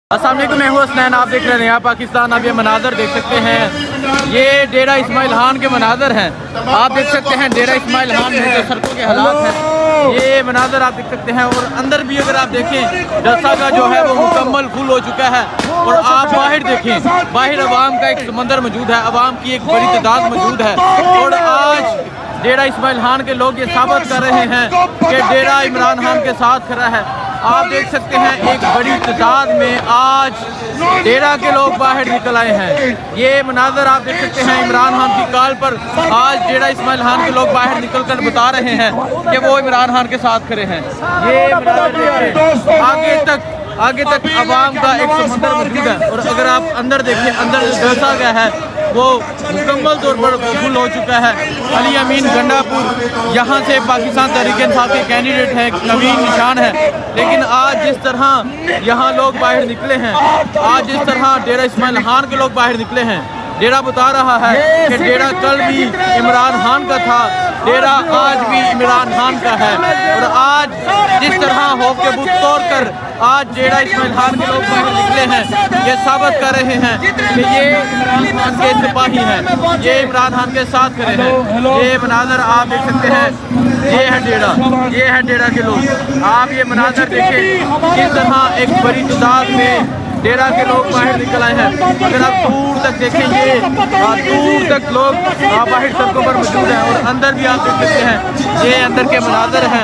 अस्सलाम वालेकुम, मैं हूँ हसनैन। आप देख रहे हैं यहाँ पाकिस्तान। आप ये मनाजर देख सकते हैं, ये डेरा इस्माइल खान के मनाजर हैं। आप देख सकते हैं डेरा इस्माइल खान में जो सड़कों के हालात हैं, ये मनाजर आप देख सकते हैं। और अंदर भी अगर आप देखें, जलसा का जो है वो मुकम्मल फुल हो चुका है। और आप बाहर देखें, बाहर अवाम का एक समंदर मौजूद है, अवाम की एक बड़ी तादाद मौजूद है। और आज डेरा इस्माइल खान के लोग ये साबित कर रहे हैं कि डेरा इमरान खान के साथ खड़ा है। आप देख सकते हैं एक बड़ी तादाद में आज डेरा के लोग बाहर निकल आए हैं। ये मनाजर आप देख सकते हैं, इमरान खान की कॉल पर आज डेरा इस्माइल खान के लोग बाहर निकल कर बता रहे हैं कि वो इमरान खान के साथ खड़े हैं। ये मनाजर आगे तक आवाम का एक समंदर मौजूद है। और अगर आप अंदर देखें, अंदर जलसा गया है वो मुकम्मल तौर पर फुल हो चुका है। अली अमीन गंडापुर यहाँ से पाकिस्तान तहरीक-ए-इंसाफ के कैंडिडेट हैं, नवीन निशान है। लेकिन आज जिस तरह यहाँ लोग बाहर निकले हैं, आज जिस तरह डेरा इस्माइल खान के लोग बाहर निकले हैं, डेरा बता रहा है कि डेरा कल भी इमरान खान का था, डेरा आज भी इमरान खान का है। और आज जिस तरह हो के बुत तोड़ कर आज डेरा इस्माइल खान के लोग बाहर निकले हैं, ये साबित कर रहे हैं कि ये इमरान खान के सिपाही हैं, ये इमरान खान के साथ खड़े हैं। ये मनाजर आप देख सकते हैं, ये है डेरा, ये है डेरा के लोग। आप ये मनाजर देखें, किस तरह एक बड़ी तादाद में डेरा के लोग बाहर निकल आए हैं। अगर आप दूर तक देखेंगे, दूर तक लोग बाहर सड़कों पर मौजूद हैं। और अंदर भी आप देख सकते हैं, ये अंदर के मनाजर हैं।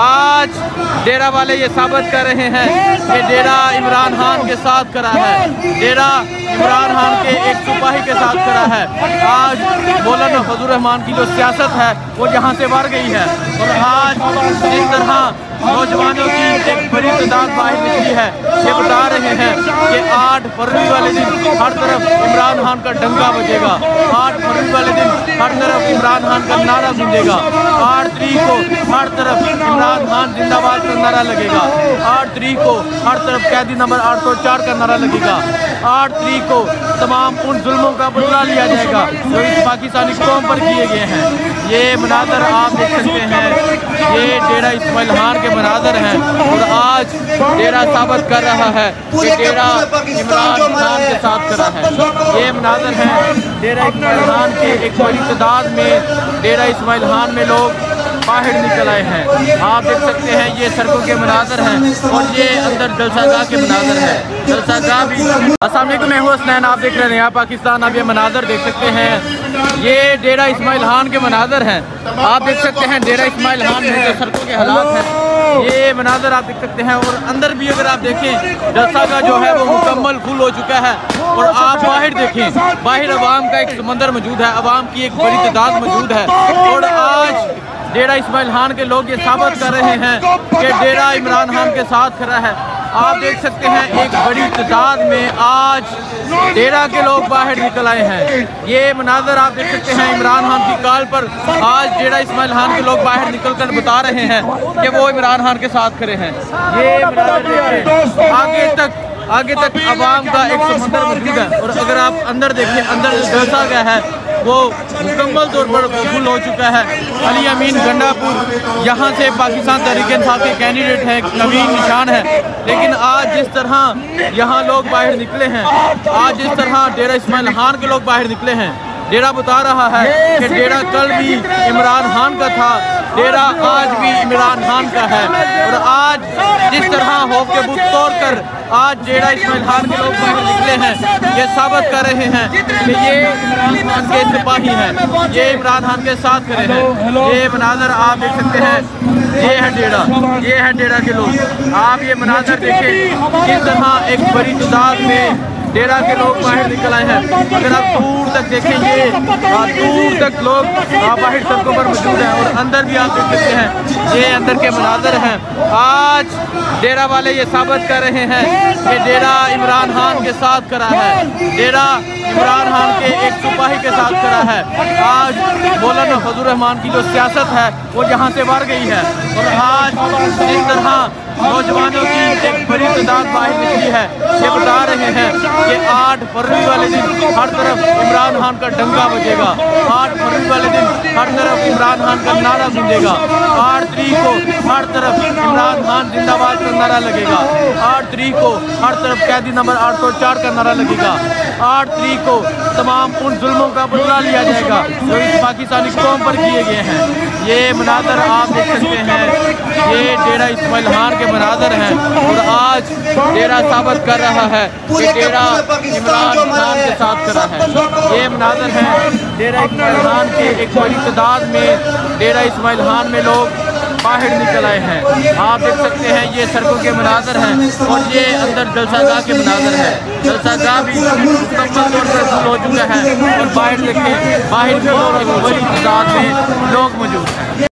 आज डेरा वाले ये साबित कर रहे हैं कि डेरा इमरान खान के साथ खड़ा है, डेरा इमरान खान के एक सिपाही के साथ खड़ा है। आज मौलाना फजल रहमान की जो सियासत है वो यहाँ से बढ़ गई है। और आज जिस तरह नौजवानों की एक बड़ी तादाद बाहर निकली है, ये बता रहे हैं कि 8 फरवरी वाले दिन हर तरफ इमरान खान का डंका बजेगा। 8 फरवरी वाले दिन हर तरफ इमरान खान का नारा गूंजेगा। 8 तारीख को हर तरफ इमरान खान जिंदाबाद का नारा लगेगा। 8 तारीख को हर तरफ कैदी नंबर 804 का नारा लगेगा। 8 तारीख को तमाम उन जुल्मों का बदला लिया जाएगा जो इस पाकिस्तानी कौम पर किए गए हैं। ये मनाजर आप देख सकते हैं, ये डेरा इस्माइल खान के मनाजर हैं। और आज डेरा साबित कर रहा है कि डेरा इमरान खान के साथ खड़ा है। ये मनाजर हैं डेरा इस्माइल खान के एक बड़ी तादाद में डेरा इस्माइल खान में लोग बाहर निकल आए हैं। आप देख सकते हैं, ये सड़कों के मनाजर हैं। और ये अंदर जलसागाह के मनाजर हैं, जलसागाह भी। अस्सलाम वालेकुम, मैं हूँ हसनैन। आप देख रहे हैं यहाँ पाकिस्तान। आप ये मनाजर देख सकते हैं, ये डेरा इस्माइल खान के मनाजर हैं। आप देख सकते हैं डेरा इस्माइल खान में जो सड़कों के हालात हैं, ये मनाजर आप देख सकते हैं। और अंदर भी अगर आप देखें, जलसा का जो है वो मुकम्मल फुल हो चुका है। और आप बाहर देखें, बाहर अवाम का एक समंदर मौजूद है, अवाम की एक बड़ी तादाद मौजूद है। और आज डेरा इस्माइल खान के लोग ये साबित कर रहे हैं कि डेरा इमरान खान के साथ खड़ा है। आप देख सकते हैं एक बड़ी तादाद में आज डेरा के लोग बाहर निकल आए हैं। ये मनाजर आप देख सकते हैं, इमरान खान की कॉल पर आज डेरा इस्माइल खान के लोग बाहर निकल कर बता रहे हैं कि वो इमरान खान के साथ खड़े हैं। ये मनाजर आगे तक आवाम का एक समंदर मौजूद है। और अगर आप अंदर देखें, अंदर जलसा गया है वो मुकम्मल तौर पर फुल हो चुका है। अली अमीन गंडापुर यहाँ से पाकिस्तान तहरीक-ए-इंसाफ के कैंडिडेट हैं, नवीन निशान है। लेकिन आज जिस तरह यहाँ लोग बाहर निकले हैं, आज जिस तरह डेरा इस्माइल खान के लोग बाहर निकले हैं, डेरा बता रहा है कि डेरा कल भी इमरान खान का था, डेरा आज भी इमरान खान का है। और आज जिस तरह हो के बुत तोड़ कर आज डेरा इस्माइल खान के लोग बाहर निकले हैं, ये साबित कर रहे हैं कि ये इमरान खान के सिपाही हैं, ये इमरान खान के साथ खड़े हैं। ये मनाजर आप देख सकते हैं, ये है डेरा, ये है डेरा के लोग। आप ये मनाजर देखें, किस तरह एक बड़ी तादाद में डेरा के लोग बाहर निकल आए हैं। अगर आप दूर तक देखेंगे, दूर तक लोग बाहर सड़कों पर मौजूद हैं। और अंदर भी आप देख सकते हैं, ये अंदर के मनाजर हैं। आज डेरा वाले ये साबित कर रहे हैं कि डेरा इमरान खान के साथ खड़ा है, डेरा इमरान खान के एक सिपाही के साथ खड़ा है। आज मौलाना फजल रहमान की जो सियासत है वो यहाँ से बढ़ गई है। और आज जिस तरह नौजवानों की एक बड़ी तादाद बाहर निकली है। ये बता रहे हैं कि 8 फरवरी वाले दिन हर तरफ इमरान खान का डंका बजेगा। 8 फरवरी वाले दिन हर तरफ इमरान खान का नारा गूंजेगा। 8 तारीख को हर तरफ इमरान खान जिंदाबाद का नारा लगेगा। 8 तारीख को हर तरफ कैदी नंबर 804 का नारा लगेगा। 8 तारीख को तमाम उन जुल्मों का बदला लिया जाएगा जो इस पाकिस्तानी कौम पर किए गए हैं। ये मनाजर आप देख सकते हैं, ये डेरा इस्माइल खान के मनाजर हैं और आज डेरा साबित कर रहा है कि डेरा इमरान खान के साथ खड़ा है। ये मनाजर हैं डेरा इस्माइल खान के एक बड़ी तादाद में डेरा इस्माइल खान में लोग बाहर निकल आए हैं। आप देख सकते हैं ये सड़कों के मनाजर हैं और ये अंदर जलसागाह के मनाजर हैं। जलसागाह भी मुकम्मल तौर पर फुल हो चुका है और बाहर देखें, बाहर भी बड़ी तादाद में लोग मौजूद हैं।